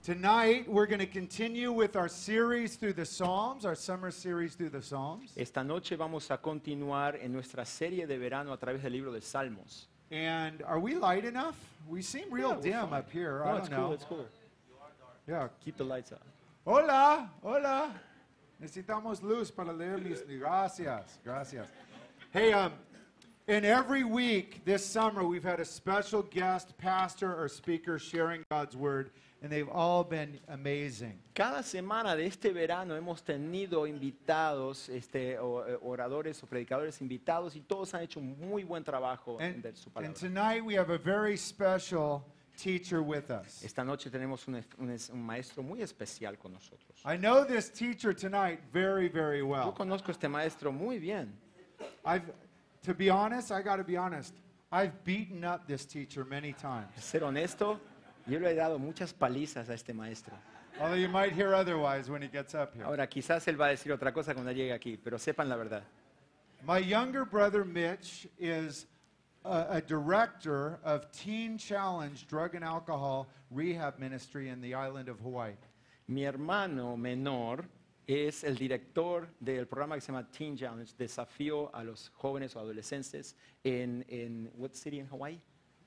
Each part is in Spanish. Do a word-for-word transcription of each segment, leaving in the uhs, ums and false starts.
Tonight, we're going to continue with our series through the Psalms, our summer series through the Psalms. Esta noche vamos a continuar en nuestra serie de verano a través del libro de Salmos. And are we light enough? We seem real Yeah, we're dim fine. up here. No, I it's don't cool, know. it's cool. Yeah. Keep the lights up. Hola, hola. Necesitamos luz para leer mis. Gracias, gracias. Hey, um, and every week this summer we've had a special guest pastor or speaker sharing God's word, and they've all been amazing. Cada semana de este verano hemos tenido invitados, este, o- eh, oradores o predicadores invitados, y todos han hecho un muy buen trabajo And, de su and palabra. tonight we have a very special teacher with us. Esta noche tenemos un, es- un es- un maestro muy especial con nosotros. I know this teacher tonight very, very Yo well. conozco a este maestro muy bien. I've, to be honest, I got to be honest. I've beaten up this teacher many times. Ser honesto, yo le he dado muchas palizas a este maestro. Although you might hear otherwise when he gets up here. Ahora, quizás él va a decir otra cosa cuando llegue aquí, pero sepan la verdad. My younger brother Mitch is a, a director of Teen Challenge Drug and Alcohol Rehab Ministry in the island of Hawaii. Mi hermano menor es el director del programa que se llama Teen Challenge, desafío a los jóvenes o adolescentes en, en what city in Hawaii?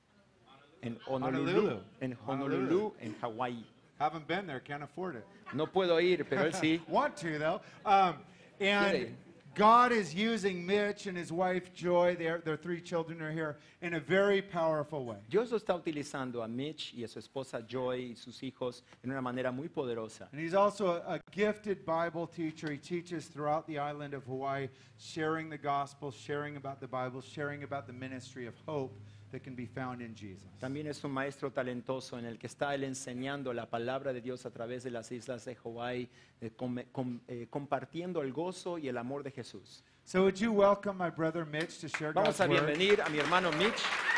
En Honolulu, Honolulu. en Honolulu, en Hawaii. Haven't been there, can't afford it. No puedo ir, pero él sí. Want to though. Um, and Quiere. God is using Mitch and his wife Joy, their, their three children are here, in a very powerful way. Dios lo está utilizando a Mitch y a su esposa Joy y sus hijos en una manera muy poderosa. And he's also a, a gifted Bible teacher. He teaches throughout the island of Hawaii, sharing the gospel, sharing about the Bible, sharing about the ministry of hope that can be found in Jesus. También es un maestro talentoso en el que está él enseñando la palabra de Dios a través de las islas de Hawái, eh, com- com- eh, compartiendo el gozo y el amor de Jesús. So would you welcome my brother Mitch to share Vamos God's a word? bienvenir a mi hermano Mitch.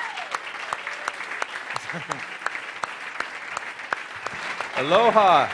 Aloha.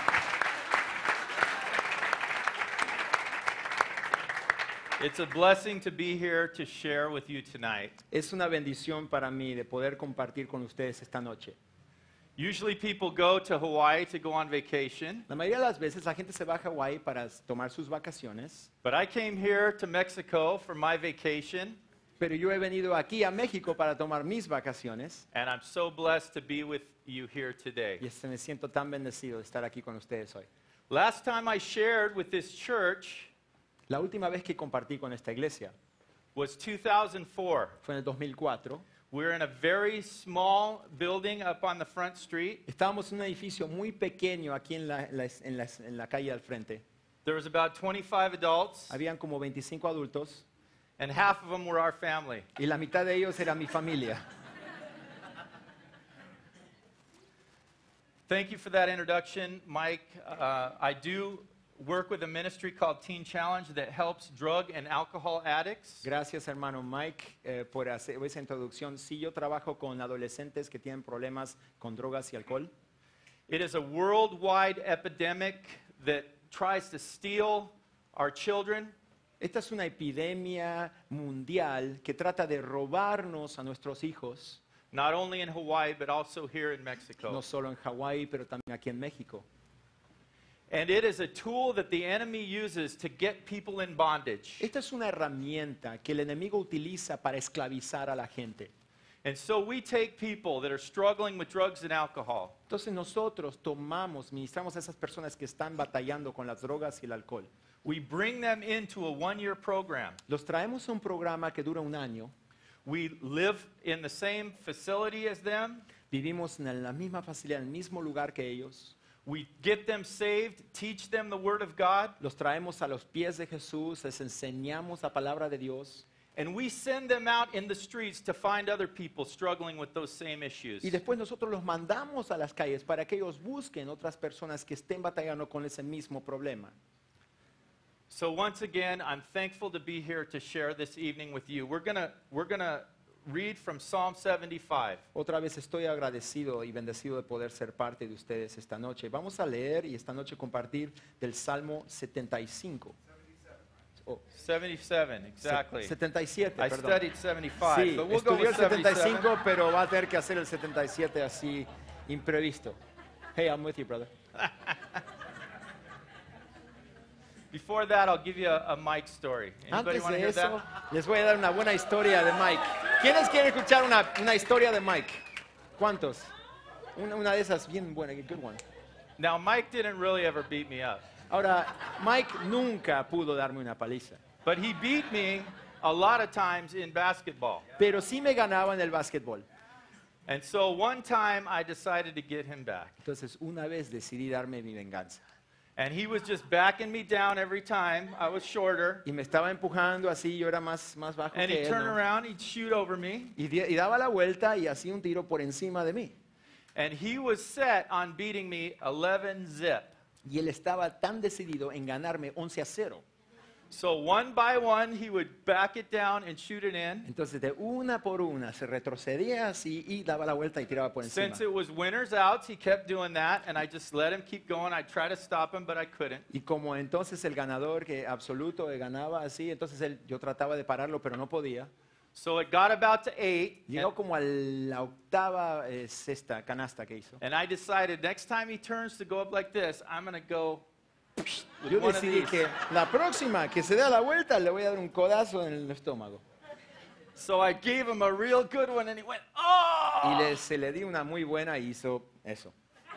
It's a blessing to be here to share with you tonight. Es una bendición para mí de poder compartir con ustedes esta noche. Usually people go to Hawaii to go on vacation, La mayoría de las veces la gente se va a Hawái para s- tomar sus vacaciones, but I came here to Mexico for my vacation, pero yo he venido aquí a México para tomar mis vacaciones and I'm so blessed to be with you here today. y este, me siento tan bendecido de estar aquí con ustedes hoy. Last time I shared with this church La última vez que compartí con esta iglesia was two thousand four. fue en el dos mil cuatro. We're in a very small building up on the front street. Estábamos en un edificio muy pequeño aquí en la, en la- en la- en la calle al frente. There was about twenty-five adults, Habían como veinticinco adultos and half of them were our family. y la mitad de ellos era mi familia. Thank you for that introduction, Mike. Uh, I do work with a ministry called Teen Challenge that helps drug and alcohol addicts. Gracias, hermano Mike, eh, por hacer esa introducción. Sí, yo trabajo con adolescentes que tienen problemas con drogas y alcohol. It is a worldwide epidemic that tries to steal our children. Esta es una epidemia mundial que trata de robarnos a nuestros hijos, Not only in Hawaii, but also here in Mexico. no solo en Hawái, pero también aquí en México. And it is a tool that the enemy uses to get people in bondage. Esta es una herramienta que el enemigo utiliza para esclavizar a la gente. And so we take people that are struggling with drugs and alcohol, Entonces nosotros tomamos, ministramos a esas personas que están batallando con las drogas y el alcohol. we bring them into a one-year program. Los traemos a un programa que dura un año. We live in the same facility as them. Vivimos en la misma facilidad, en el mismo lugar que ellos. We get them saved, teach them the Word of God, Los traemos a los pies de Jesús, les enseñamos la palabra de Dios. and we send them out in the streets to find other people struggling with those same issues. Y después nosotros los mandamos a las calles para que ellos busquen otras personas que estén batallando con ese mismo problema. So once again, I'm thankful to be here to share this evening with you. We're gonna we're gonna read from Psalm seventy-five. Otra vez estoy agradecido y bendecido de poder ser parte de ustedes esta noche. Vamos a leer y esta noche compartir del Salmo setenta y cinco. Oh, seventy-seven, exactly. setenta y siete, I perdón. studied seventy-five, Sí, but we'll go estudié with el setenta y seventy-seven. cinco, pero va a tener que hacer el setenta y siete así imprevisto. Hey, I'm with you, brother. Before that, I'll give you a, a Mike story. Anybody Antes want to de hear eso, that? les voy a dar una buena historia de Mike. ¿Quiénes quieren escuchar una, una historia de Mike? ¿Cuántos? Una, una de esas bien buena, good one. Now, Mike didn't really ever beat me up, Ahora, Mike nunca pudo darme una paliza, but he beat me a lot of times in basketball. pero sí me ganaba en el básquetbol. And so one time I decided to get him back. Entonces, una vez decidí darme mi venganza. And he was just backing me down every time. I was shorter. Y me estaba empujando así, yo era más, más bajo And que he'd él, turn ¿no? around, he'd shoot over me. y, di- y daba la vuelta y hacía un tiro por encima de mí. And he was set on beating me eleven zip. Y él estaba tan decidido en ganarme once a cero. So one by one, he would back it down and shoot it in. Entonces, de una por una, se retrocedía así y daba la vuelta y tiraba por encima. Since it was winners outs, he kept doing that, and I just let him keep going. I tried to stop him, but I couldn't. Y como entonces el ganador que absoluto eh, ganaba así, entonces él, yo trataba de pararlo, pero no podía. So it got about to eight, Llegó and, como a la octava eh, cesta, canasta que hizo. and I decided next time he turns to go up like this, I'm going to go with Yo one of decidí these. que la próxima que se dé la vuelta le voy a dar un codazo en el estómago. So I gave him a real good one, and he went, oh! Y le, se le di una muy buena y hizo eso.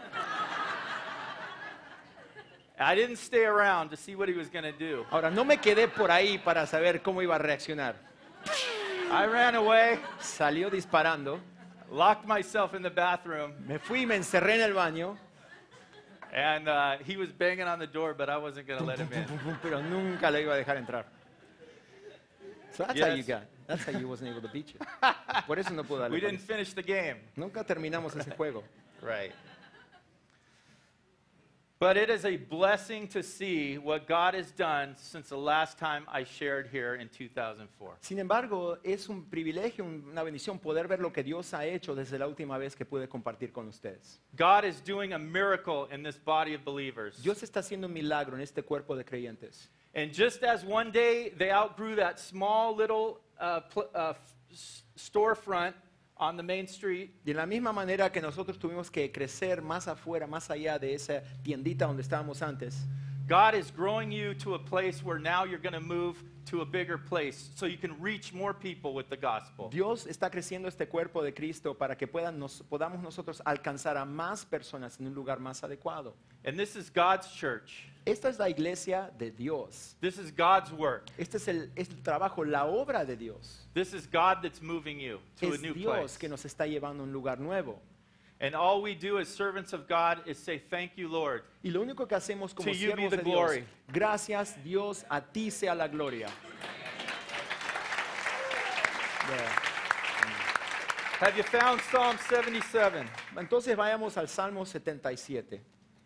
I didn't stay around to see what he was going to do. Ahora, no me quedé por ahí para saber cómo iba a reaccionar. I ran away, Salió disparando, locked myself in the bathroom, me fui y me encerré en el baño, and uh, he was banging on the door, but I wasn't going to let him in. pero nunca le iba a dejar entrar. So that's how you Yes. got. That's how you wasn't able to beat you. Por eso no pudo darle We didn't paliza. finish the game. Nunca terminamos ese juego. Right. But it is a blessing to see what God has done since the last time I shared here in two thousand four. Sin embargo, es un privilegio, un- una bendición poder ver lo que Dios ha hecho desde la última vez que pude compartir con ustedes. God is doing a miracle in this body of believers. Dios está haciendo un milagro en este cuerpo de creyentes. And just as one day they outgrew that small little uh, pl- uh, f- s- storefront on the main street, De la misma manera que nosotros tuvimos que crecer más afuera, más allá de esa tiendita donde estábamos antes, God is growing you to a place where now you're going to move to a bigger place so you can reach more people with the gospel. Dios está creciendo este cuerpo de Cristo para que puedan nos- podamos nosotros alcanzar a más personas en un lugar más adecuado. And this is God's church. Esta es la iglesia de Dios. This is God's work. Este es el, es el trabajo, la obra de Dios. This is God that's moving you to a Es new Dios place. que nos está llevando a un lugar nuevo. And all we do as servants of God is say, thank you, Lord. Y lo único que hacemos como To you be siervos the de Dios, glory. gracias Dios, a ti sea la gloria. Yeah. Have you found Psalm seventy-seven? Entonces vayamos al Salmo setenta y siete.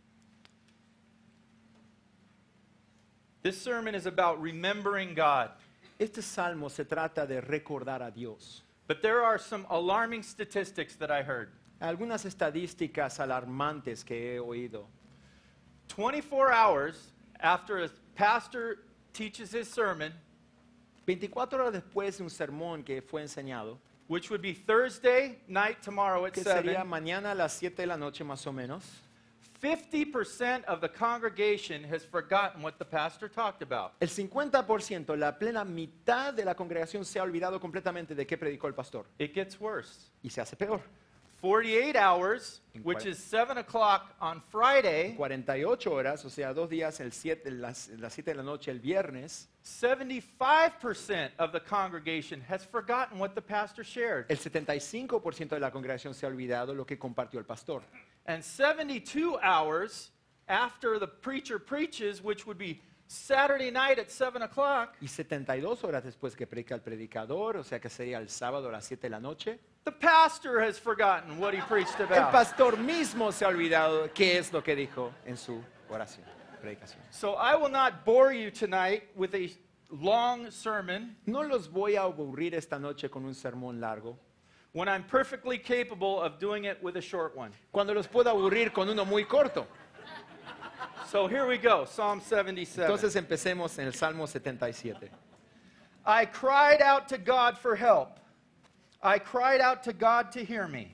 This sermon is about remembering God. Este salmo se trata de recordar a Dios. But there are some alarming statistics that I heard. Algunas estadísticas alarmantes que he oído. twenty-four hours after a pastor teaches his sermon, veinticuatro horas después de un sermón que fue enseñado, which would be Thursday night tomorrow at que sería seven, mañana a las siete de la noche más o menos, fifty percent of the congregation has forgotten what the pastor talked about. el cincuenta por ciento, la plena mitad de la congregación se ha olvidado completamente de qué predicó el pastor. It gets worse. Y se hace peor. forty-eight hours, In which quar- is seven o'clock on Friday, cuarenta y ocho horas, o sea, dos días, el siete, las, las siete de la noche el viernes, seventy-five percent of the congregation has forgotten what the pastor shared. el setenta y cinco por ciento de la congregación se ha olvidado lo que compartió el pastor. And seventy-two hours after the preacher preaches, which would be Saturday night at seven o'clock, Y setenta y dos horas después que predica el predicador, o sea que sería el sábado a las siete de la noche, the pastor has forgotten what he preached el about. pastor mismo se ha olvidado qué es lo que dijo en su oración, predicación. So I will not bore you tonight with a long sermon No los voy a aburrir esta noche con un sermón largo, when I'm perfectly capable of doing it with a short one. cuando los puedo aburrir con uno muy corto. So here we go, Psalm seventy-seven. Entonces empecemos en el Salmo setenta y siete. I cried out to God for help. I cried out to God to hear me.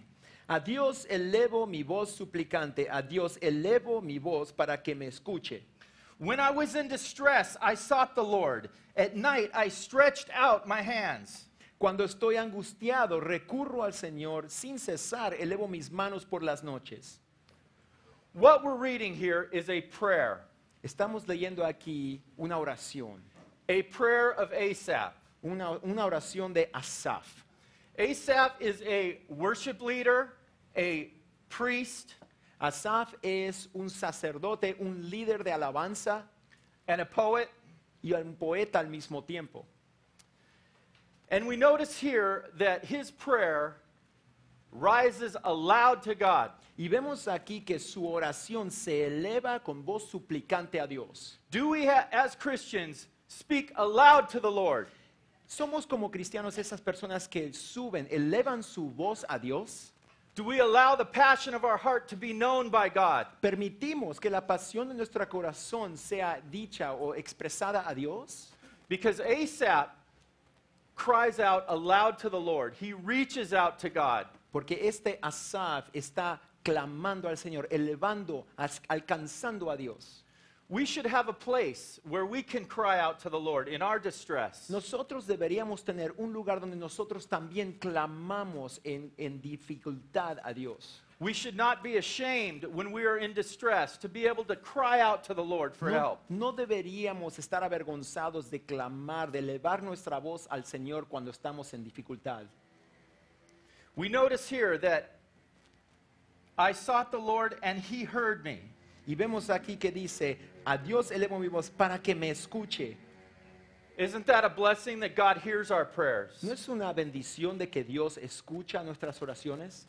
A Dios elevo mi voz suplicante, a Dios elevo mi voz para que me escuche. When I was in distress, I sought the Lord. At night, I stretched out my hands. Cuando estoy angustiado, recurro al Señor, sin cesar elevo mis manos por las noches. What we're reading here is a prayer, Estamos leyendo aquí una oración, a prayer of Asaph. una, una oración de Asaf. Asaph is a worship leader, a priest, Asaf es un sacerdote, un líder de alabanza and a poet. y un poeta al mismo tiempo. And we notice here that his prayer rises aloud to God. Y vemos aquí que su oración se eleva con voz suplicante a Dios. Do we, ha- as Christians, speak aloud to the Lord? ¿Somos como cristianos esas personas que suben, elevan su voz a Dios? Do we allow the passion of our heart to be known by God? ¿Permitimos que la pasión de nuestro corazón sea dicha o expresada a Dios? Because Asaph cries out aloud to the Lord. He reaches out to God. Porque este Asaf está clamando al Señor, elevando, as- alcanzando a Dios. We should have a place where we can cry out to the Lord in our distress. Nosotros deberíamos tener un lugar donde nosotros también clamamos en, en dificultad a Dios. We should not be ashamed when we are in distress to be able to cry out to the Lord for No, help. no deberíamos estar avergonzados de clamar, de elevar nuestra voz al Señor cuando estamos en dificultad. We notice here that I sought the Lord and he heard me. Y vemos aquí que dice, a Dios elevo mi voz para que me escuche. Isn't that a blessing that God hears our prayers? ¿No es una bendición de que Dios escucha nuestras oraciones?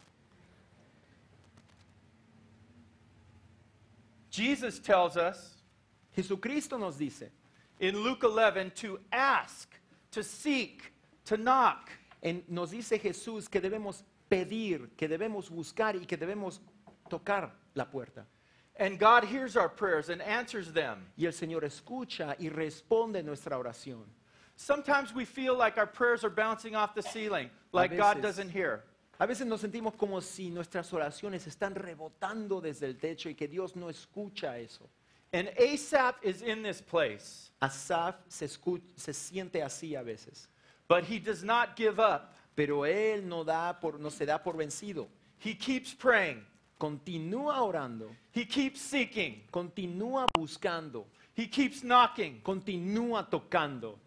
Jesus tells us Jesucristo nos dice, in Luke eleven to ask, to seek, to knock. en- nos dice Jesús que debemos pedir, que debemos buscar y que debemos tocar la puerta. And God hears our prayers and answers them. Y el Señor escucha y responde nuestra oración. Sometimes we feel like our prayers are bouncing off the ceiling, like God veces. doesn't hear. A veces nos sentimos como si nuestras oraciones están rebotando desde el techo y que Dios no escucha eso. And Asaph is in this place, Asaf se, escu- se siente así a veces, but he does not give up. pero él no, da por, no se da por vencido. He keeps praying. Continúa orando, He keeps seeking. continúa buscando, He keeps knocking. continúa tocando.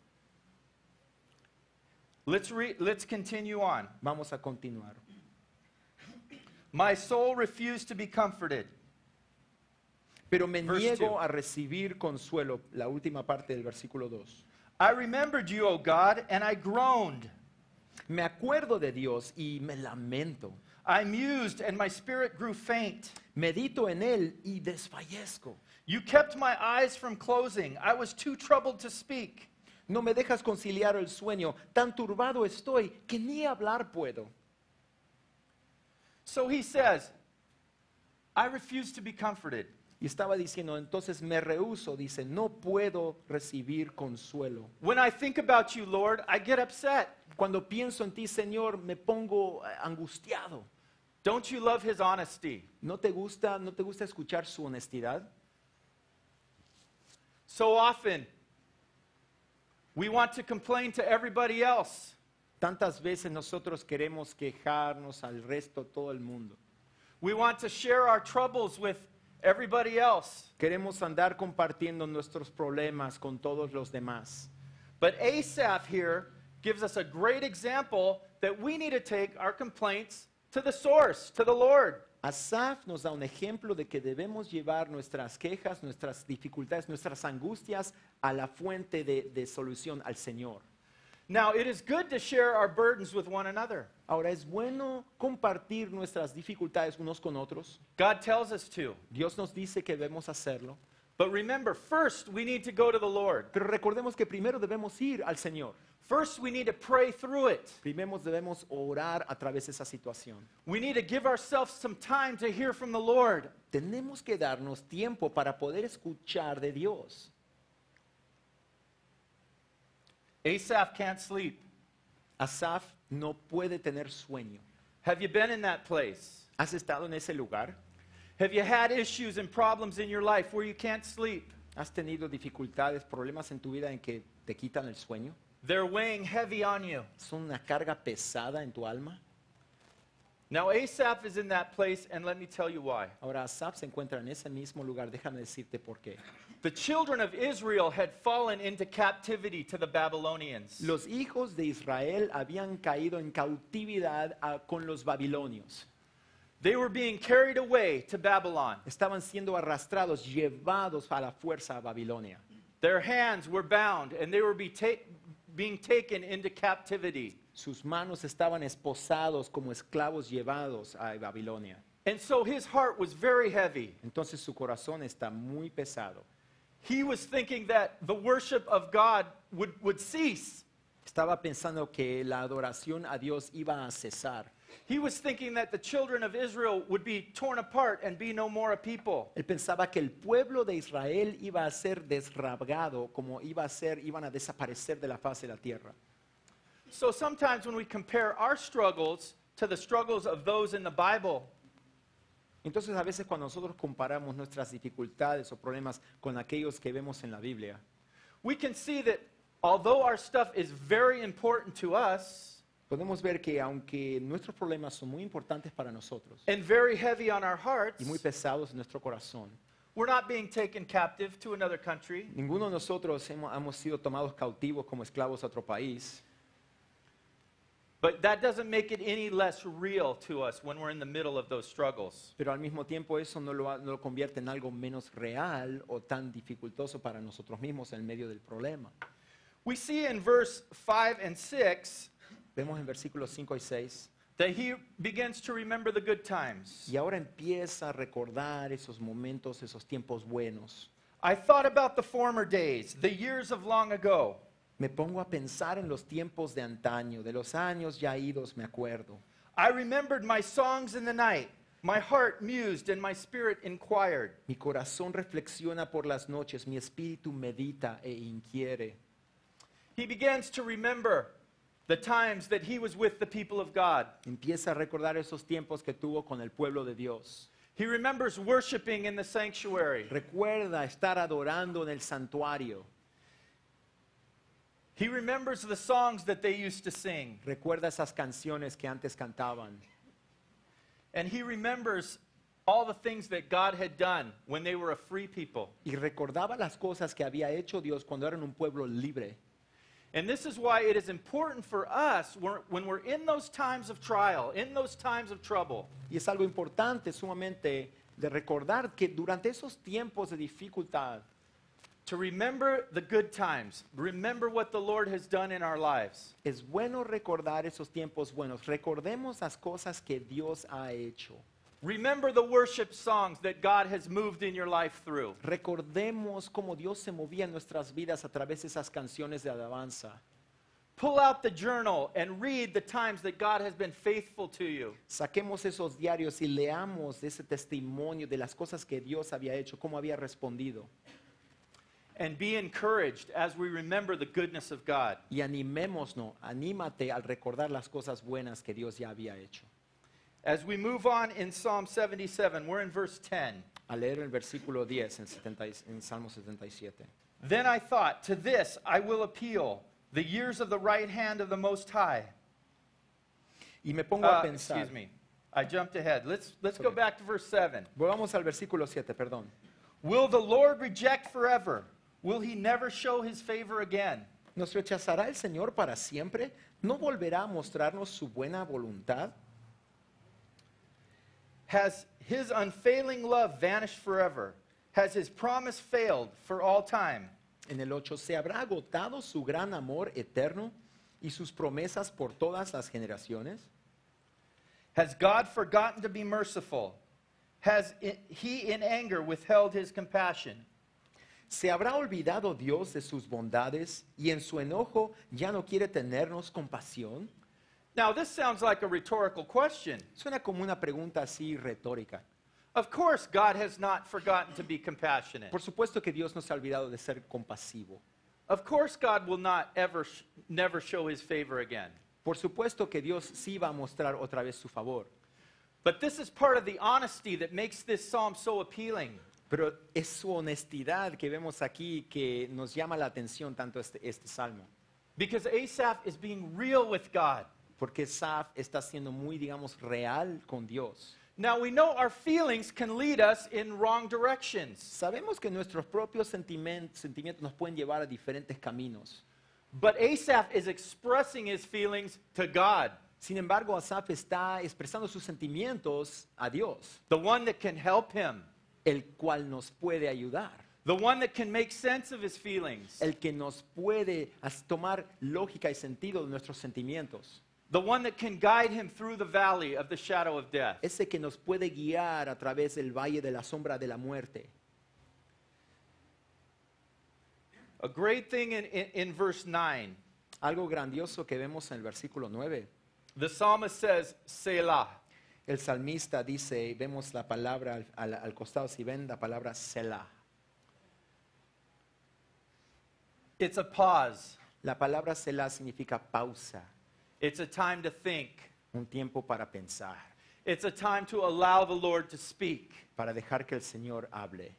Let's re- let's continue on. Vamos a continuar. My soul refused to be comforted. Pero me Verse niego two. a recibir consuelo, la última parte del versículo dos. I remembered you, O God, and I groaned. Me acuerdo de Dios y me lamento. I mused, and my spirit grew faint. Medito en Él y desfallezco. You kept my eyes from closing. I was too troubled to speak. No me dejas conciliar el sueño. Tan turbado estoy que ni hablar puedo. So he says, I refuse to be comforted. Y estaba diciendo, entonces me rehúso, dice, no puedo recibir consuelo. When I think about you, Lord, I get upset. Cuando pienso en ti, Señor, me pongo eh, angustiado. Don't you love his honesty? ¿No te gusta, no te gusta escuchar su honestidad? So often, we want to complain to everybody else. Tantas veces nosotros queremos quejarnos al resto, todo el mundo. We want to share our troubles with everybody else. Queremos andar compartiendo nuestros problemas con todos los demás. But Asaph here gives us a great example that we need to take our complaints to the source, to the Lord. Asaf nos da un ejemplo de que debemos llevar nuestras quejas, nuestras dificultades, nuestras angustias a la fuente de, de solución, al Señor. Now, it is good to share our burdens with one another. Ahora, es bueno compartir nuestras dificultades unos con otros. God tells us to. Dios nos dice que debemos hacerlo. But remember, first we need to go to the Lord. Pero recordemos que primero debemos ir al Señor. First we need to pray through it. Primero debemos orar a través de esa situación. We need to give ourselves some time to hear from the Lord. Tenemos que darnos tiempo para poder escuchar de Dios. Asaph can't sleep. Asaf no puede tener sueño. Have you been in that place? ¿Has estado en ese lugar? Have you had issues and problems in your life where you can't sleep? ¿Has tenido dificultades, problemas en tu vida en que te quitan el sueño? They're weighing heavy on you. ¿Son una carga pesada en tu alma? Now, Asaph is in that place, and let me tell you why. Ahora Asaf se encuentra en ese mismo lugar. Déjame decirte por qué. The children of Israel had fallen into captivity to the Babylonians. Los hijos de Israel habían caído en cautividad ah, con los babilonios. They were being carried away to Babylon. Estaban siendo arrastrados, llevados a la fuerza a Babilonia. Their hands were bound, and they were be ta- being taken into captivity. Sus manos estaban esposados como esclavos llevados a Babilonia. And so his heart was very heavy. Entonces su corazón está muy pesado. He was thinking that the worship of God would, would cease. Estaba pensando que la adoración a Dios iba a cesar. He was thinking that the children of Israel would be torn apart and be no more a people. Él pensaba que el pueblo de Israel iba a ser desrabgado, como iba a ser, iban a desaparecer de la faz de la tierra. So sometimes when we compare our struggles to the struggles of those in the Bible, Entonces a veces cuando nosotros comparamos nuestras dificultades o problemas con aquellos que vemos en la Biblia, we can see that although our stuff is very important to us podemos ver que aunque nuestros problemas son muy importantes para nosotros and very heavy on our hearts, y muy pesados en nuestro corazón, we're not being taken captive to another country. ninguno de nosotros hemos, hemos sido tomados cautivos como esclavos a otro país. But that doesn't make it any less real to us when we're in the middle of those struggles. Pero al mismo tiempo eso no lo, ha- no lo convierte en algo menos real o tan dificultoso para nosotros mismos en medio del problema. We see in verse five and six Vemos en versículos cinco y seis, that he begins to remember the good times. y ahora empieza a recordar esos momentos, esos tiempos buenos. I thought about the former days, the years of long ago. Me pongo a pensar en los tiempos de antaño, de los años ya idos me acuerdo. I remembered my songs in the night. My heart mused and my spirit inquired. Mi corazón reflexiona por las noches, mi espíritu medita e inquiere. He begins to remember the times that he was with the people of God. Empieza a recordar esos tiempos que tuvo con el pueblo de Dios. He remembers worshiping in the sanctuary. Recuerda estar adorando en el santuario. He remembers the songs that they used to sing. Recuerda esas canciones que antes cantaban. And he remembers all the things that God had done when they were a free people. Y recordaba las cosas que había hecho Dios cuando eran un pueblo libre. And this is why it is important for us when when we're in those times of trial, in those times of trouble, Y es algo importante sumamente de recordar que durante esos tiempos de dificultad, to remember the good times. Remember what the Lord has done in our lives. es bueno recordar esos tiempos buenos. Recordemos las cosas que Dios ha hecho. Remember the worship songs that God has moved in your life through. Recordemos cómo Dios se movía en nuestras vidas a través de esas canciones de alabanza. Pull out the journal and read the times that God has been faithful to you. Saquemos esos diarios y leamos ese testimonio de las cosas que Dios había hecho, cómo había respondido. And be encouraged as we remember the goodness of God. Y animémonos, anímate al recordar las cosas buenas que Dios ya había hecho. As we move on in Psalm seventy-seven, we're in verse ten. A leer el versículo diez en, setenta y- en Salmo setenta y siete. Then I thought, to this I will appeal, the years of the right hand of the Most High. Y me pongo a Uh, pensar. excuse me. I jumped ahead. Let's, let's go Okay. back to verse seven. Volvamos al versículo siete, perdón. Will the Lord reject forever? Will he never show his favor again? ¿Nos rechazará el Señor para siempre? ¿No volverá a mostrarnos su buena voluntad? Has his unfailing love vanished forever? Has his promise failed for all time? En el ocho, ¿se habrá agotado su gran amor eterno y sus promesas por todas las generaciones? Has God forgotten to be merciful? Has i- he in anger withheld his compassion? ¿Se habrá olvidado Dios de sus bondades y en su enojo ya no quiere tenernos compasión? Now, this sounds like a rhetorical question. Suena como una pregunta así retórica. Of course, God has not forgotten to be compassionate. Por supuesto que Dios no se ha olvidado de ser compasivo. Of course, God will not ever, sh- never show his favor again. Por supuesto que Dios sí va a mostrar otra vez su favor, But this is part of the honesty that makes this psalm so appealing. pero es su honestidad que vemos aquí que nos llama la atención tanto este, este salmo. Because Asaph is being real with God. Porque Asaf está siendo muy, digamos, real con Dios. Now we know our feelings can lead us in wrong directions. Sabemos que nuestros propios sentimen- sentimientos nos pueden llevar a diferentes caminos. But Asaph is expressing his feelings to God, Sin embargo, Asaf está expresando sus sentimientos a Dios, the one that can help him, el cual nos puede ayudar, the one that can make sense of his feelings, el que nos puede as- tomar lógica y sentido de nuestros sentimientos, the one that can guide him through the valley of the shadow of death. ese que nos puede guiar a través del valle de la sombra de la muerte. A great thing in, in, in verse nine, Algo grandioso que vemos en el versículo nueve. the psalmist says, Selah. El salmista dice, vemos la palabra al, al- al costado, si ven la palabra Selah. It's a pause. La palabra Selah significa pausa, It's a time to think. un tiempo para pensar, It's a time to allow the Lord to speak. para dejar que el Señor hable.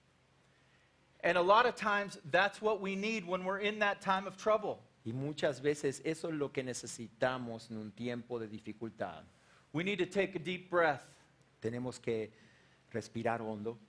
And a lot of times, that's what we need when we're in that time of trouble. Y muchas veces eso es lo que necesitamos en un tiempo de dificultad. We need to take a deep breath. Tenemos que respirar hondo,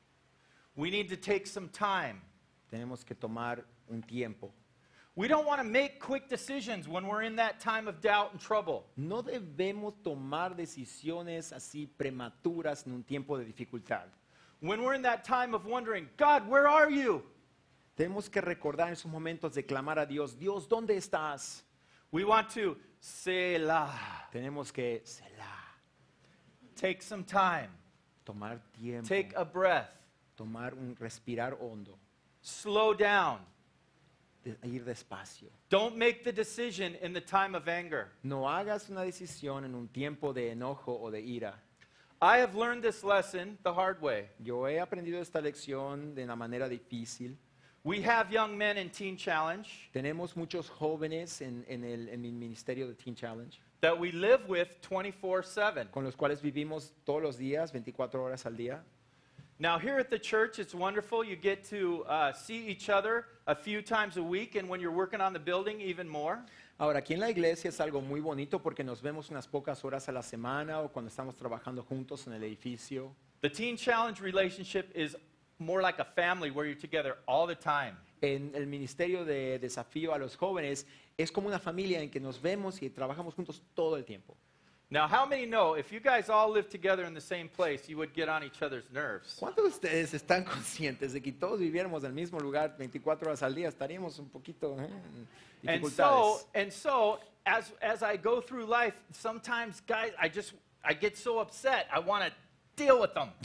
We need to take some time. tenemos que tomar un tiempo. We don't want to make quick decisions when we're in that time of doubt and trouble. No debemos tomar decisiones así prematuras en un tiempo de dificultad. When we're in that time of wondering, God, where are you? Tenemos que recordar en esos momentos de clamar a Dios, Dios, ¿dónde estás? We want to Selah. Tenemos que Selah, Take some time. tomar tiempo, Take a breath. tomar un respirar hondo, Slow down. de- ir despacio. Don't make the decision in the time of anger. No hagas una decisión en un tiempo de enojo o de ira. I have learned this lesson the hard way. Yo he aprendido esta lección de una manera difícil. We have young men in Teen Challenge Tenemos muchos jóvenes en, en el, en mi ministerio de Teen Challenge, that we live with twenty-four seven. con los cuales vivimos todos los días, veinticuatro horas al día. Now, here at the church, it's wonderful. You get to uh, see each other a few times a week, and when you're working on the building, even more. Ahora, aquí en la iglesia es algo muy bonito porque nos vemos unas pocas horas a la semana o cuando estamos trabajando juntos en el edificio. The Teen Challenge relationship is more like a family where you're together all the time. En el ministerio de desafío a los jóvenes es como una familia en que nos vemos y trabajamos juntos todo el tiempo. Now, how many know if you guys all lived together in the same place, you would get on each other's nerves? ¿Cuántos de ustedes están conscientes de que todos viviéramos en el mismo lugar veinticuatro horas al día? Estaríamos un poquito eh, en And dificultades. so, and so, as as I go through life, sometimes, guys, I just I get so upset. I want to deal with them.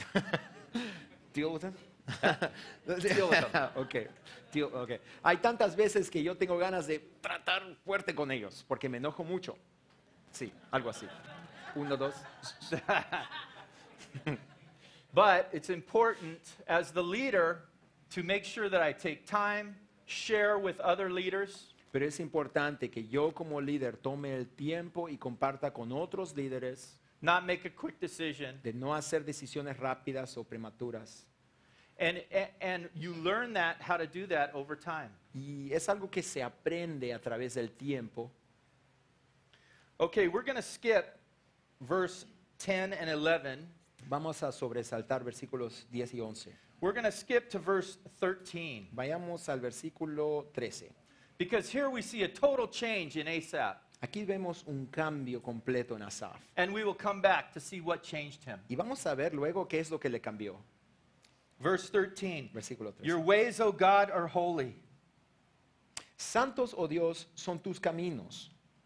Deal with them? Deal with them. Okay. Deal- okay. Hay tantas veces que yo tengo ganas de tratar fuerte con ellos porque me enojo mucho. Sí, algo así. Uno, dos. But it's important as the leader to make sure that I take time, share with other leaders, Pero es importante que yo como líder tome el tiempo y comparta con otros líderes not make a quick decision. de no hacer decisiones rápidas o prematuras. And, and, and you learn that, how to do that over time. Y es algo que se aprende a través del tiempo. Okay, we're going to skip verse ten and eleven. Vamos a sobresaltar versículos diez y once. We're going to skip to verse thirteen. Vayamos al versículo trece. Because here we see a total change in Asaph. Aquí vemos un cambio completo en Asaf. And we will come back to see what changed him. Y vamos a ver luego qué es lo que le cambió. Verse thirteen. Versículo trece. Your ways, O God, are holy. Santos, oh Dios, son tus caminos.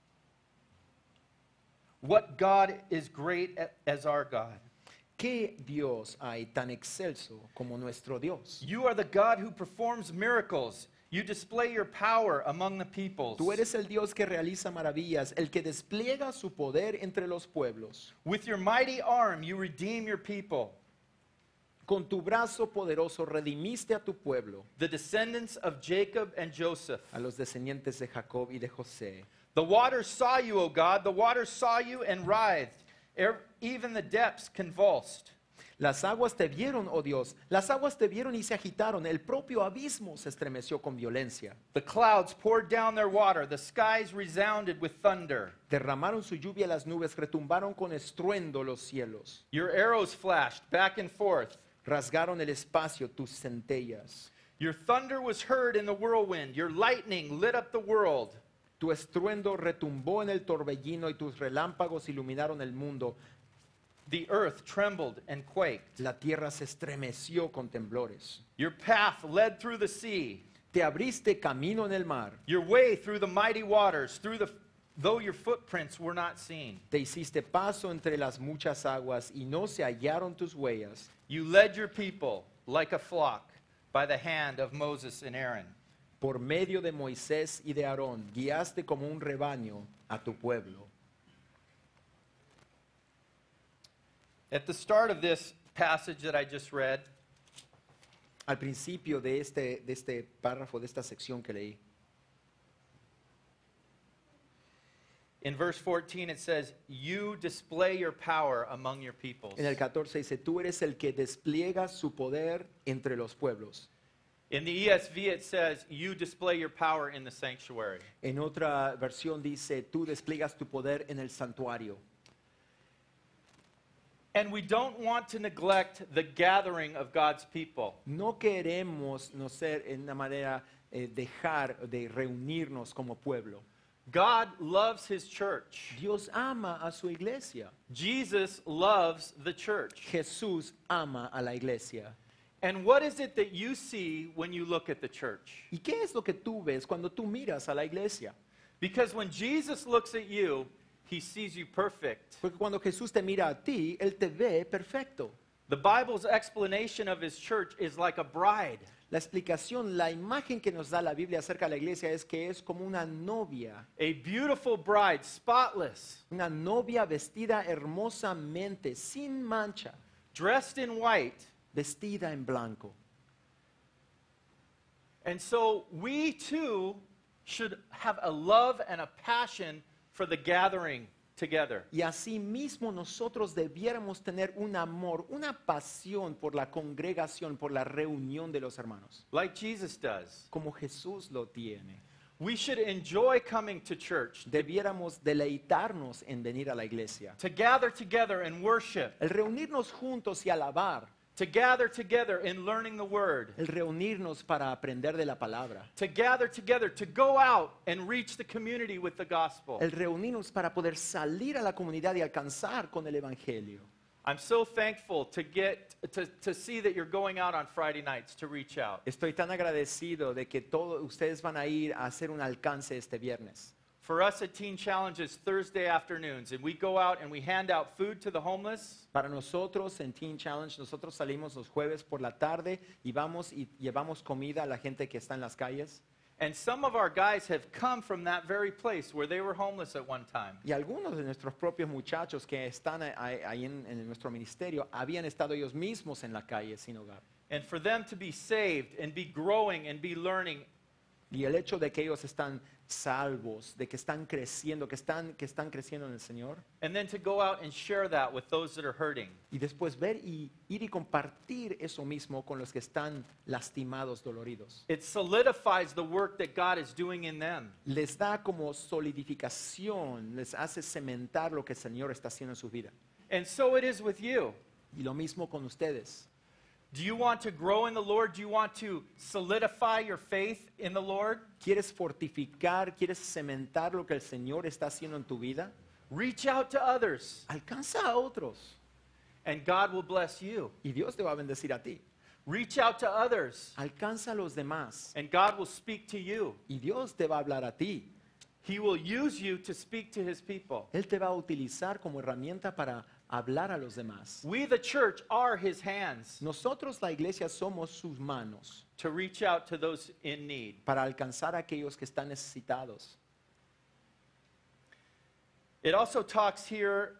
What God is great a- as our God? ¿Qué Dios hay tan excelso como nuestro Dios? You are the God who performs miracles. You display your power among the peoples. Tú eres el Dios que realiza maravillas, el que despliega su poder entre los pueblos. With your mighty arm, you redeem your people, Con tu brazo poderoso redimiste a tu pueblo, the descendants of Jacob and Joseph. a los descendientes de Jacob y de José. The waters saw you, O God. The waters saw you and writhed. Er- Even the depths convulsed. Las aguas te vieron, oh Dios, las aguas te vieron y se agitaron, el propio abismo se estremeció con violencia. The clouds poured down their water. The skies resounded with thunder. Derramaron su lluvia las nubes, retumbaron con estruendo los cielos. Your arrows flashed back and forth. Rasgaron el espacio tus centellas. Your thunder was heard in the whirlwind. Your lightning lit up the world. Tu estruendo retumbó en el torbellino y tus relámpagos iluminaron el mundo. The earth trembled and quaked. La tierra se estremeció con temblores. Your path led through the sea. Te abriste camino en el mar. Your way through the mighty waters, through the though your footprints were not seen. Te hiciste paso entre las muchas aguas y no se hallaron tus huellas. You led your people like a flock by the hand of Moses and Aaron. Por medio de Moisés y de Aarón, guiaste como un rebaño a tu pueblo. At the start of this passage that I just read, Al principio de este, de este párrafo, de esta sección que leí, in verse fourteen it says, "You display your power among your peoples." en el catorce dice, tú eres el que despliega su poder entre los pueblos. In the E S V it says, "You display your power in the sanctuary." En otra versión dice, tú despliegas tu poder en el santuario. And we don't want to neglect the gathering of God's people. No queremos no ser en una manera eh, dejar de reunirnos como pueblo. God loves his church. Dios ama a su iglesia. Jesus loves the church. Jesús ama a la iglesia. And what is it that you see when you look at the church? ¿Y qué es lo que tú ves cuando tú miras a la iglesia? Because when Jesus looks at you, he sees you perfect. Porque cuando Jesús te mira a ti, Él te ve perfecto. The Bible's explanation of his church is like a bride. La explicación, la imagen que nos da la Biblia acerca de la iglesia es que es como una novia. A beautiful bride, spotless, Una novia vestida hermosamente, sin mancha, dressed in white. vestida en blanco. And so we too should have a love and a passion for the gathering together. Y asimismo nosotros debiéramos tener un amor, una pasión por la congregación, por la reunión de los hermanos, Like Jesus does. como Jesús lo tiene. We should enjoy coming to church, Debiéramos deleitarnos en venir a la iglesia, to gather together and worship, el reunirnos juntos y alabar, to gather together in learning the word, el reunirnos para aprender de la palabra, to gather together to go out and reach the community with the gospel. el reunirnos para poder salir a la comunidad y alcanzar con el evangelio. I'm so thankful to get to, to see that you're going out on Friday nights to reach out. Estoy tan agradecido de que todos ustedes van a ir a hacer un alcance este viernes. For us at Teen Challenges Thursday afternoons, and we go out and we hand out food to the homeless. Para nosotros en Teen Challenge, nosotros salimos los jueves por la tarde y vamos y llevamos comida a la gente que está en las calles. And some of our guys have come from that very place where they were homeless at one time. Y algunos de nuestros propios muchachos que están ahí, ahí en, en nuestro ministerio habían estado ellos mismos en la calle sin hogar. And for them to be saved and be growing and be learning, Y el hecho de que ellos están salvos, de que están creciendo, que están, que están creciendo en el Señor, and then to go out and share that with those that are hurting. y después ver y ir y compartir eso mismo con los que están lastimados, doloridos. It solidifies the work that God is doing in them. Les da como solidificación, les hace cementar lo que el Señor está haciendo en su vida. And so it is with you. Y lo mismo con ustedes. Do you want to grow in the Lord? Do you want to solidify your faith in the Lord? ¿Quieres fortificar, quieres cementar lo que el Señor está haciendo en tu vida? Reach out to others, Alcanza a otros and God will bless you. y Dios te va a bendecir a ti. Reach out to others, Alcanza a los demás and God will speak to you. y Dios te va a hablar a ti. He will use you to speak to his people. Él te va a utilizar como herramienta para hablar a los demás. We, the church, are his hands Nosotros, la iglesia, somos sus manos to reach out to those in need. para alcanzar a aquellos que están necesitados. It also talks here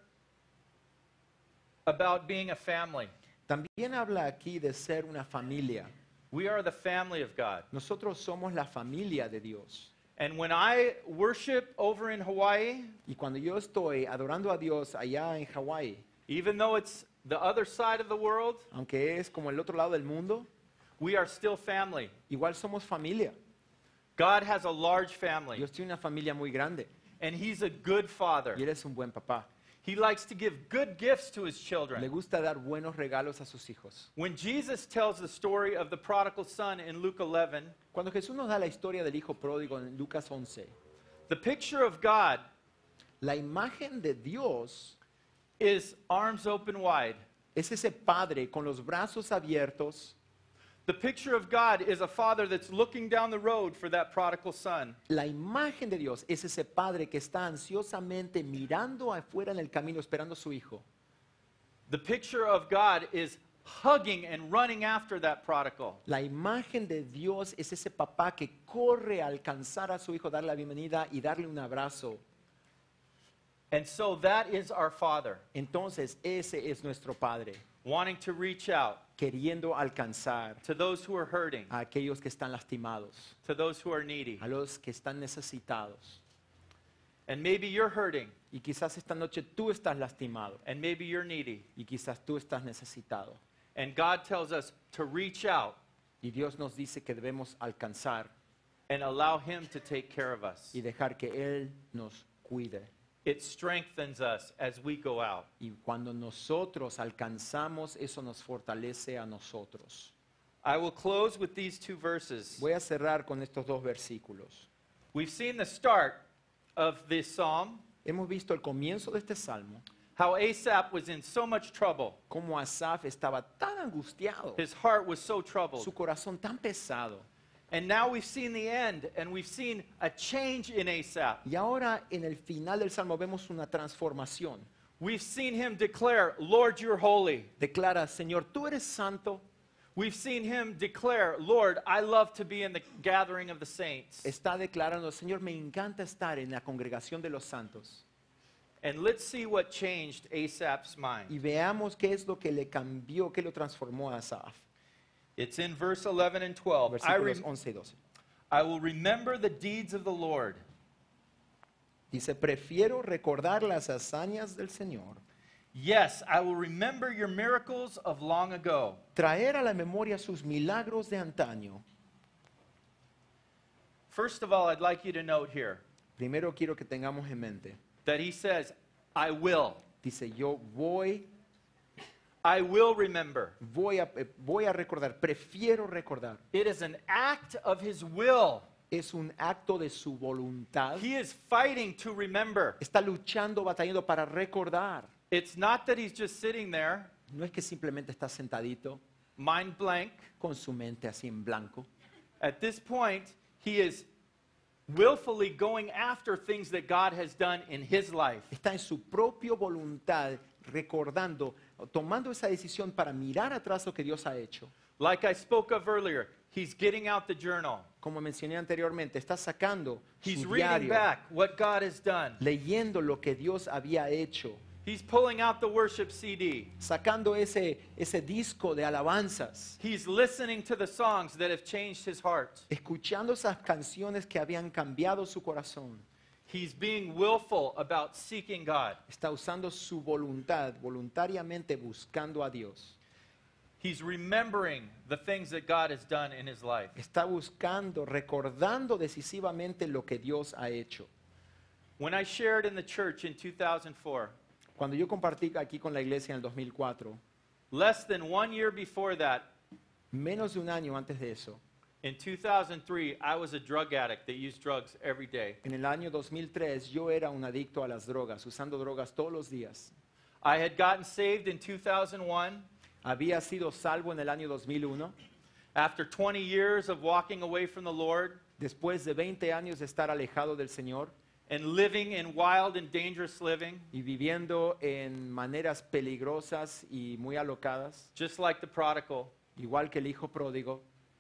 about being a family. También habla aquí de ser una familia. We are the family of God. Nosotros somos la familia de Dios. And when I worship over in Hawaii, Y cuando yo estoy adorando a Dios allá en Hawái, even though it's the other side of the world, aunque es como el otro lado del mundo, we are still family. igual somos familia. God has a large family, Dios tiene una familia muy grande and He's a good father. y Él es un buen papá. He likes to give good gifts to His Le children. gusta dar buenos regalos a sus hijos. When Jesus tells the story of the prodigal son in Luke eleven, Cuando Jesús nos da la historia del hijo pródigo en Lucas once, the picture of God la imagen de Dios is arms open wide. es ese padre con los brazos abiertos. The picture of God is a father that's looking down the road for that prodigal son. La imagen de Dios es ese padre que está ansiosamente mirando afuera en el camino esperando a su hijo. The picture of God is hugging and running after that prodigal. La imagen de Dios es ese papá que corre a alcanzar a su hijo, darle la bienvenida y darle un abrazo. And so that is our father, Entonces ese es nuestro padre, wanting to reach out queriendo alcanzar to those who are hurting, a aquellos que están lastimados, to those who are needy. a los que están necesitados. And maybe you're hurting, Y quizás esta noche tú estás lastimado and maybe you're needy. y quizás tú estás necesitado. And God tells us to reach out Y Dios nos dice que debemos alcanzar and allow Him to take care of us. y dejar que Él nos cuide. It strengthens us as we go out. Y cuando nosotros alcanzamos, eso nos fortalece a nosotros. I will close with these two verses. Voy a cerrar con estos dos versículos. We've seen the start of this psalm, Hemos visto el comienzo de este salmo, how Asaph was in so much trouble. cómo Asaf estaba tan angustiado, His heart was so troubled. su corazón tan pesado. And now we've seen the end, and we've seen a change in Asaph. Y ahora en el final del salmo vemos una transformación. We've seen him declare, Lord, you're holy. Declara, Señor, tú eres santo. We've seen him declare, Lord, I love to be in the gathering of the saints. Está declarando, Señor, me encanta estar en la congregación de los santos. And let's see what changed Asaph's mind. Y veamos qué es lo que le cambió, qué lo transformó a Asaf. It's in verse eleven and twelve. I, Versículos rem- once y doce. I will remember the deeds of the Lord. Dice, prefiero recordar las hazañas del Señor, Yes, I will remember your miracles of long ago. traer a la memoria sus milagros de antaño. First of all, I'd like you to note here Primero quiero que tengamos en mente, that he says, I will. dice, yo voy, I will remember. voy a, eh, voy a recordar, prefiero recordar. It is an act of his will. Es un acto de su voluntad. He is fighting to remember. Está luchando, batallando para recordar. It's not that he's just sitting there, No es que simplemente está sentadito mind blank. con su mente así en blanco. At this point, he is willfully going after things that God has done in his life. Está en su propia voluntad recordando, tomando esa decisión para mirar atrás lo que Dios ha hecho. Like I spoke of earlier, he's getting out the journal. Como mencioné anteriormente, está sacando He's su reading diario, back what God has done. leyendo lo que Dios había hecho, He's pulling out the worship C D. sacando ese, ese disco de alabanzas, He's listening to the songs that have changed his heart. escuchando esas canciones que habían cambiado su corazón. He's being willful about seeking God. Está usando su voluntad, voluntariamente buscando a Dios. He's remembering the things that God has done in his life. Está buscando, recordando decisivamente lo que Dios ha hecho. When I shared in the church in two thousand four, Cuando yo compartí aquí con la iglesia en el dos mil cuatro, less than one year before that, menos de un año antes de eso, in two thousand three, I was a drug addict that used drugs every day. en el año dos mil tres, yo era un adicto a las drogas, usando drogas todos los días. I had gotten saved in two thousand one. Había sido salvo en el año dos mil uno. After twenty years of walking away from the Lord Después de veinte años de estar alejado del Señor and living in wild and dangerous living, y viviendo en maneras peligrosas y muy alocadas, just like the prodigal. igual que el hijo pródigo.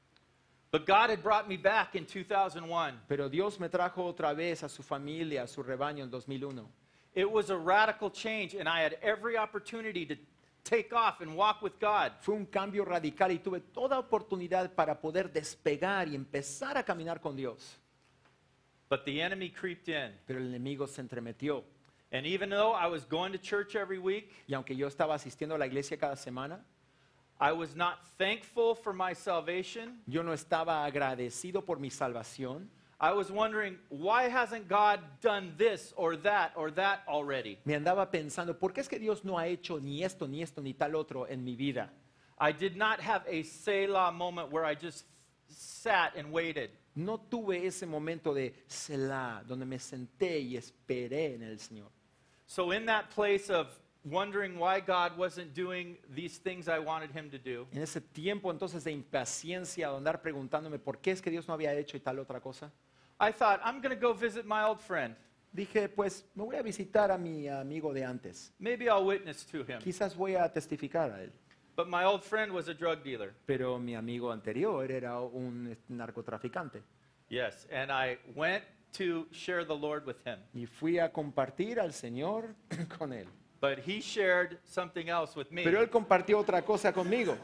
But God had brought me back in two thousand one. Pero Dios me trajo otra vez a su familia, a su rebaño en dos mil uno. It was a radical change, and I had every opportunity to take off and walk with God. Fue un cambio radical y tuve toda oportunidad para poder despegar y empezar a caminar con Dios. But the enemy creeped in. pero el enemigo se entremetió. And even though I was going to church every week, Y aunque yo estaba asistiendo a la iglesia cada semana, I was not thankful for my salvation. yo no estaba agradecido por mi salvación. I was wondering, why hasn't God done this or that or that already? Me andaba pensando, ¿por qué es que Dios no ha hecho ni esto, ni esto, ni tal otro en mi vida? I did not have a Selah moment where I just sat and waited. No tuve ese momento de Selah, donde me senté y esperé en el Señor. So in that place of wondering why God wasn't doing these things I wanted him to do, En ese tiempo entonces de impaciencia, de andar preguntándome por qué es que Dios no había hecho y tal otra cosa, I thought, I'm going to go visit my old friend. dije, pues me voy a visitar a mi amigo de antes. Maybe I'll witness to him. Quizás voy a testificar a él. But my old friend was a drug dealer. Pero mi amigo anterior era un narcotraficante. Yes, and I went to share the Lord with him. Y fui a compartir al Señor con él. But he shared something else with me. Pero él compartió otra cosa conmigo.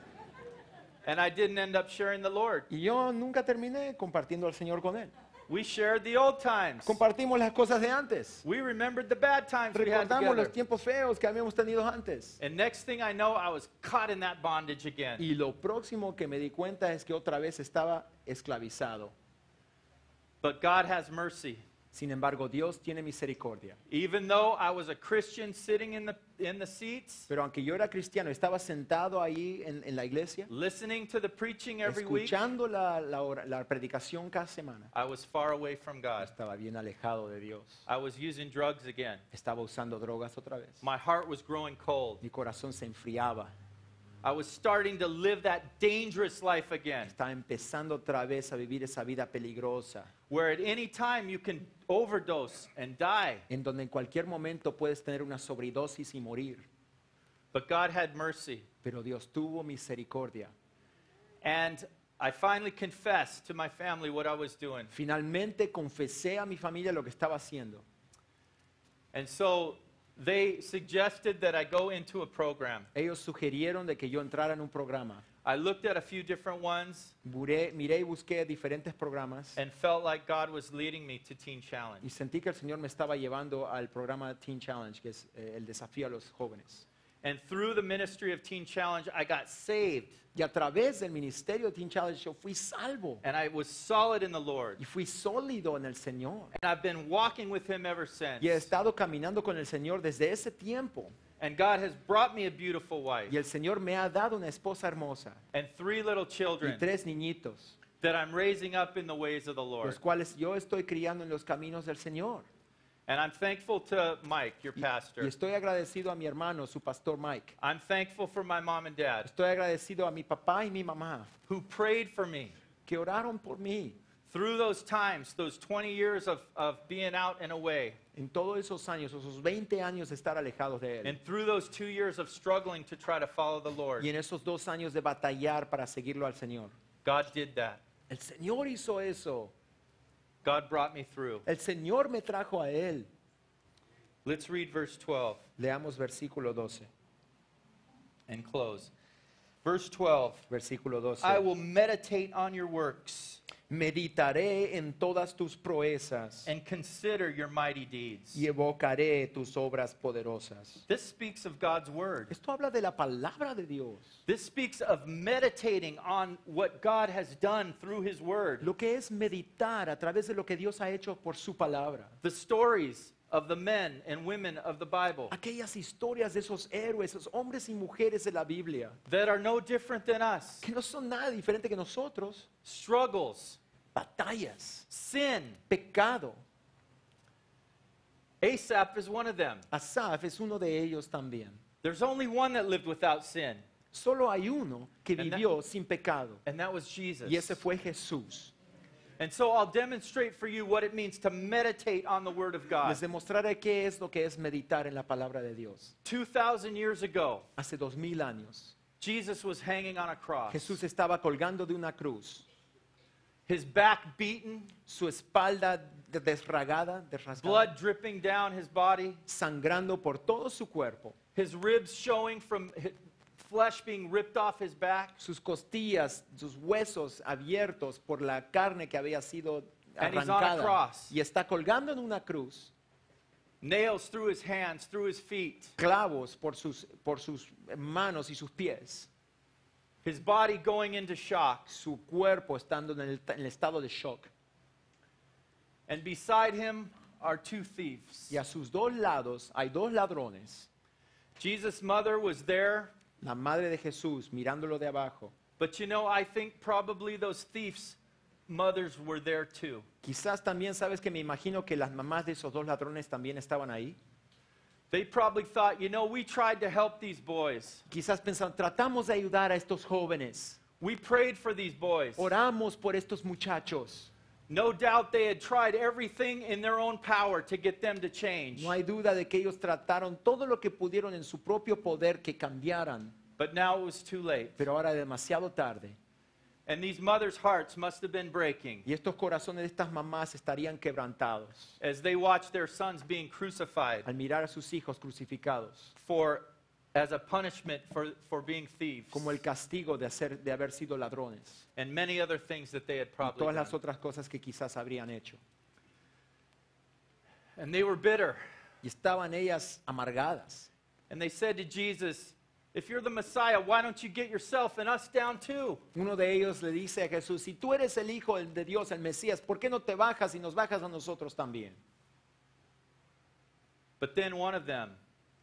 And I didn't end up sharing the Lord. Y yo nunca terminé compartiendo al Señor con él. We shared the old times. Compartimos las cosas de antes. We remembered the bad times we had Recordamos los together. tiempos feos que habíamos tenido antes. And next thing I know, I was caught in that bondage again. Y lo próximo que me di cuenta es que otra vez estaba esclavizado. But God has mercy. Sin embargo, Dios tiene misericordia. Even though I was a Christian sitting in the, in the seats, Pero aunque yo era cristiano, estaba sentado ahí en, en la iglesia, listening to the preaching every week, escuchando la, la, hora- la predicación cada semana. I was far away from God. Estaba bien alejado de Dios. I was using drugs again. Estaba usando drogas otra vez. My heart was growing cold. Mi corazón se enfriaba. I was starting to live that dangerous life again, Estaba empezando otra vez a vivir esa vida peligrosa, where at any time you can overdose and die. en donde en cualquier momento puedes tener una sobredosis y morir. But God had mercy. Pero Dios tuvo misericordia. And I finally confessed to my family what I was doing. Finalmente confesé a mi familia lo que estaba haciendo. And so they suggested that I go into a program. Ellos sugirieron de que yo entrara en un programa. I looked at a few different ones Buré- miré y busqué diferentes programas and felt like God was leading me to Teen y Challenge. sentí que el Señor me estaba llevando al programa Teen Challenge, que es eh, el desafío a los jóvenes. And through the ministry of Teen Challenge, I got saved. Y a través del ministerio de Teen Challenge yo fui salvo And I was solid in the Lord. y fui sólido en el Señor. And I've been walking with Him ever since. Y he estado caminando con el Señor desde ese tiempo. And God has brought me a beautiful Y wife el Señor me ha dado una esposa hermosa and three little y children tres niñitos, that I'm raising up in the ways of the Lord. los cuales yo estoy criando en los caminos del Señor. And I'm thankful to Mike, your Y, y pastor. estoy agradecido a mi hermano, su pastor Mike. I'm thankful for my mom and dad Estoy agradecido a mi papá y mi mamá who prayed for me que oraron por mí through those times, those twenty years of, of being out and away, en todos esos años, esos veinte años de estar alejados de Él. and through those two years of struggling to try to follow the Lord. Y en esos dos años de batallar para seguirlo al Señor. God did that. El Señor hizo eso. God brought me through. El Señor me trajo a Él. Let's read verse twelve Leamos versículo doce. and close. Verse twelve. Versículo doce. I will meditate on your works Meditaré en todas tus proezas and consider your mighty deeds. y evocaré tus obras poderosas. This speaks of God's word. Esto habla de la palabra de Dios. This speaks of meditating on what God has done through his word. Lo que es meditar a través de lo que Dios ha hecho por su palabra. The stories of the men and women of the Bible Aquellas historias de esos héroes, esos hombres y mujeres de la Biblia, that are no different than us. que no son nada diferente que nosotros. Struggles, Batallas, sin. pecado. Asaph is one of them. Asaf es uno de ellos también. There's only one that lived without sin, Solo hay uno que And that- vivió sin pecado. and that was Jesus. Y ese fue Jesús. And so I'll demonstrate for you what it means to meditate on the word of God. Les demostraré qué es lo que es meditar en la palabra de Dios. two thousand years ago, Hace dos mil años, Jesus was hanging on a cross. Jesús estaba colgando de una cruz. His back beaten, Su espalda de- desragada, desrasgada, blood dripping down his body, sangrando por todo su cuerpo. his ribs showing from hi- flesh being ripped off his back. Sus costillas, sus huesos abiertos por la carne que había sido And he's on a arrancada cross. y está colgando en una cruz, Nails through his hands, through his feet. clavos por sus, por sus manos y sus pies, His body going into shock. su cuerpo estando en el, en el estado de shock. And beside him are two thieves. Y a sus dos lados hay dos ladrones. Jesus' mother was there, La madre de Jesús mirándolo de abajo. but you know, I think probably those thieves' mothers were there too. Quizás también sabes que me imagino que las mamás de esos dos ladrones también estaban ahí. They probably thought, you know, we tried to help these boys. Quizás pensaron, tratamos de ayudar a estos jóvenes. We prayed for these boys. Oramos por estos muchachos. No doubt they had tried everything in their own power to get them to change. No hay duda de que ellos trataron todo lo que pudieron en su propio poder que cambiaran. But now it was too late. Pero ahora es demasiado tarde. And these mothers' hearts must have been breaking Y estos corazones de estas mamás estarían quebrantados as they watched their sons being crucified al mirar a sus hijos crucificados for as a punishment for, for being thieves como el castigo de, hacer, de haber sido ladrones and many other things that they had y probably todas las done. otras cosas que quizás habrían hecho. And they were bitter. Y estaban ellas amargadas. And they said to Jesus, if you're the Messiah, why don't you get yourself and us down too? Uno de ellos le dice a Jesús, si tú eres el Hijo de Dios, el Mesías, ¿por qué no te bajas y nos bajas a nosotros también? But then one of them,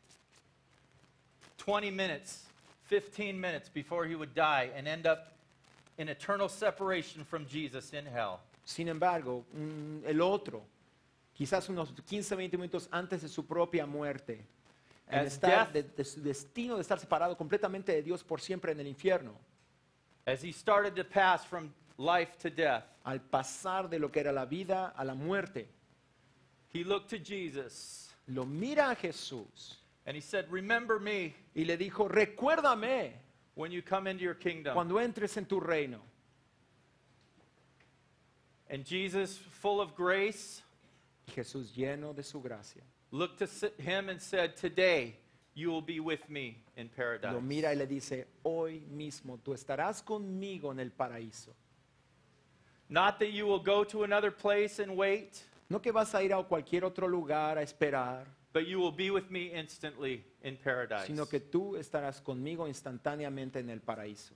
twenty minutes, fifteen minutes before he would die and end up in eternal separation from Jesus in hell, Sin embargo, mm, el otro, quizás unos quince, veinte minutos antes de su propia muerte, en As estar death- de, de su destino de estar separado completamente de Dios por siempre en el infierno, as he started to pass from life to death, al pasar de lo que era la vida a la muerte, he looked to Jesus lo mira a Jesús and he said, remember me y le dijo, recuérdame when you come into your kingdom. cuando entres en tu reino. And Jesus, full of grace, Y Jesús, lleno de su gracia, looked to si- him and said, today you will be with me in paradise. lo mira y le dice, hoy mismo tú estarás conmigo en el paraíso. Not that you will go to another place and wait, No que vas a ir a cualquier otro lugar a esperar, but you will be with me instantly in paradise. sino que tú estarás conmigo instantáneamente en el paraíso.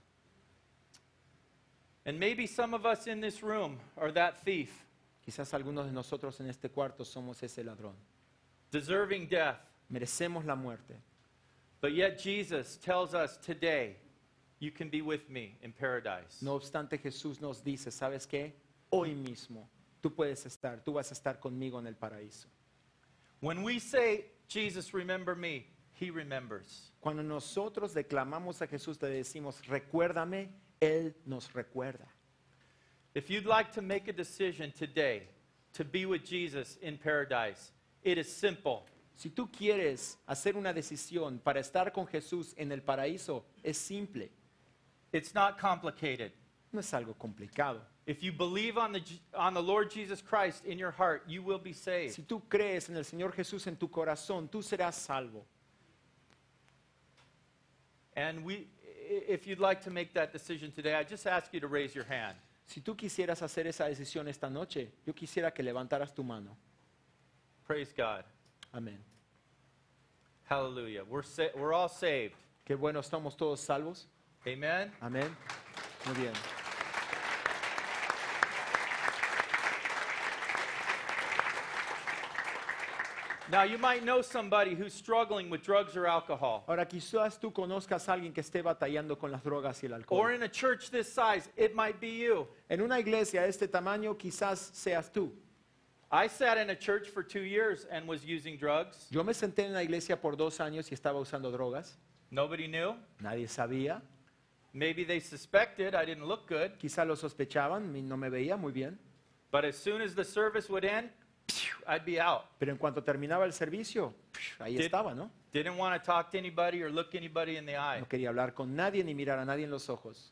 And maybe some of us in this room are that thief, Quizás algunos de nosotros en este cuarto somos ese ladrón. deserving death. Merecemos la muerte. But yet Jesus tells us today, you can be with me in paradise. No obstante, Jesús nos dice, ¿sabes qué? Hoy mismo tú puedes estar, tú vas a estar conmigo en el paraíso. When we say, Jesus, remember me, he remembers. Cuando nosotros declamamos a Jesús, le decimos, recuérdame, Él nos recuerda. If you'd like to make a decision today to be with Jesus in paradise, it is simple. Si tú quieres hacer una decisión para estar con Jesús en el paraíso, es simple, It's not complicated. no es algo complicado. If you believe on the, J- on the Lord Jesus Christ in your heart, you will be saved. Si tú crees en el Señor Jesús en tu corazón, tú serás salvo. And we, i- if you'd like to make that decision today, I just ask you to raise your hand. Si tú quisieras hacer esa decisión esta noche, yo quisiera que levantaras tu mano. Praise God. Amén. Hallelujah. We're, sa- we're all saved. Qué bueno, estamos todos salvos. Amen. Amén. Muy bien. Now, you might know somebody who's struggling with drugs or alcohol. Ahora quizás tú conozcas a alguien que esté batallando con las drogas y el Or alcohol. in a church this size, it might be you. En una iglesia de este tamaño quizás seas tú. I sat in a church for two years and was using drugs. Yo me senté en una iglesia por dos años y estaba usando drogas. Nobody knew. Nadie sabía. Maybe they suspected I didn't look good. Quizás lo sospechaban, mi- no me veía muy bien. But as soon as the service would end, I'd be out. Pero en cuanto terminaba el servicio, ahí Did- estaba, ¿no? Didn't want to talk to anybody or look anybody in the eye. No quería hablar con nadie ni mirar a nadie en los ojos.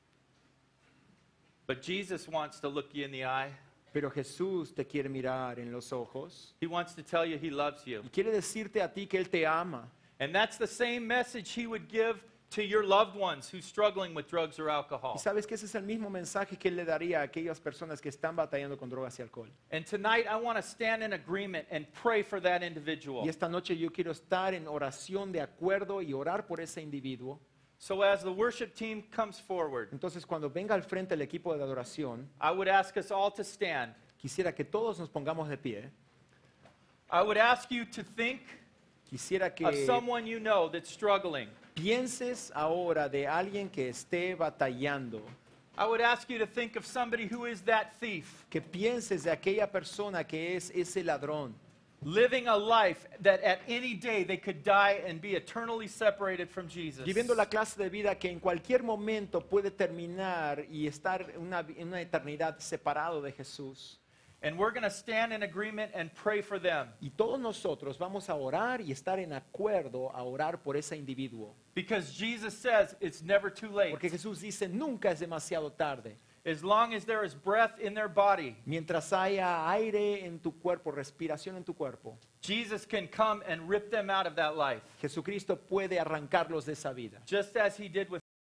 But Jesus wants to look you in the eye. Pero Jesús te quiere mirar en los ojos He wants to tell you he loves you. y quiere decirte a ti que Él te ama. And that's the same message he would give to your loved ones who's struggling with drugs or alcohol. Y sabes que ese es el mismo mensaje que él le daría a aquellas personas que están batallando con drogas y alcohol. And tonight I want to stand in agreement and pray for that individual. Y esta noche yo quiero estar en oración de acuerdo y orar por ese individuo. So as the worship team comes forward, Entonces, cuando venga al frente el equipo de adoración, I would ask us all to stand. quisiera que todos nos pongamos de pie. I would ask you to think Quisiera of que someone you know that's struggling. pienses ahora de alguien que esté batallando. I would ask you to think of somebody who is that thief, Que pienses de aquella persona que es ese ladrón, living a life that at any day they could die and be eternally separated from Jesus. viviendo la clase de vida que en cualquier momento puede terminar y estar en una, en una eternidad separado de Jesús. And we're going to stand in agreement and pray for them. Y todos nosotros vamos a orar y estar en acuerdo a orar por ese individuo. Because Jesus says it's never too late. Porque Jesús dice, nunca es demasiado tarde. As long as there is breath in their body, Mientras haya aire en tu cuerpo, respiración en tu cuerpo, Jesus can come and rip them out of that life. Jesucristo puede arrancarlos de esa vida. Just as he did with